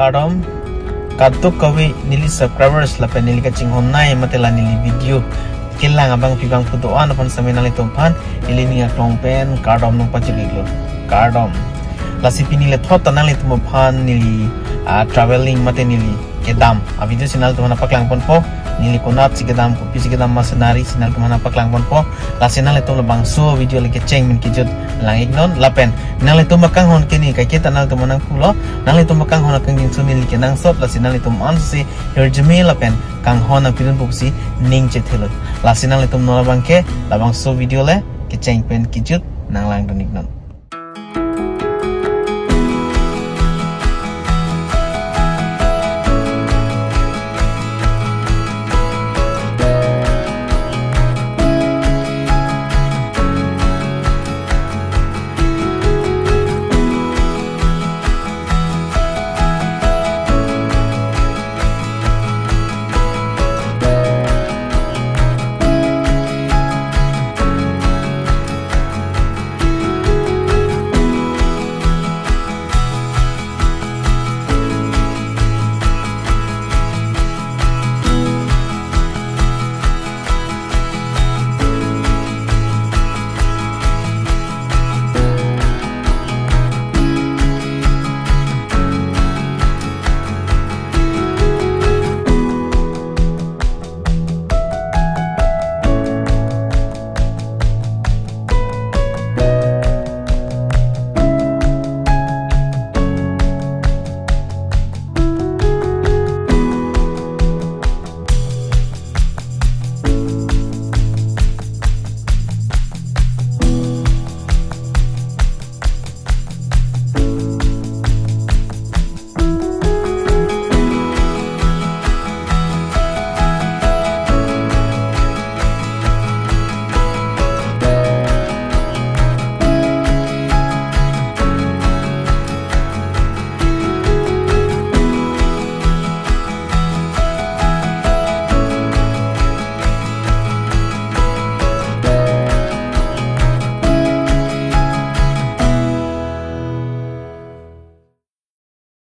Kardom katuk kawi nili subscribers la pen nili kacing honai matela nili video kilang abang pibang putuan upon saminali tumpan nili ni aklong pen kardom nung pajiglo kardom lasi pinile thot tanali tumpan nili traveling mate nili kedam a video sinal tumana paklang pon po nili konat si kedam kopi si kedam masenari sinal tumana paklang pon po lasinal tum bang so video lagi ceng min kijut lang ignon lapen nali tum makang hon kini kai kita nal tumana pulo nali tum makang hon kang jing sunil kenang sot lasinal tum ansi herjemi lapen kang hon apidun buksi ning chethelo lasinal tum nola bangke labang so video le ke ceng pen kijut nang lang don ignon